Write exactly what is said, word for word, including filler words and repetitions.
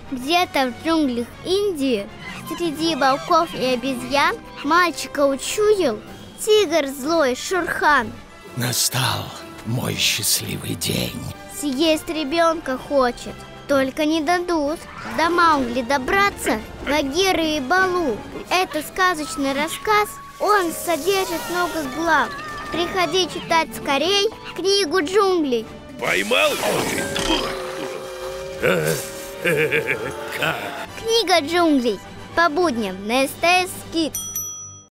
Где-то в джунглях Индии, среди волков и обезьян, мальчика учуял тигр злой Шурхан. Настал мой счастливый день. Съесть ребенка хочет, только не дадут. До Маугли добраться Багиры и Балу. Это сказочный рассказ, он содержит много глав. Приходи читать скорей книгу джунглей. Поймал? Книга джунглей по будням на СТС Кидс.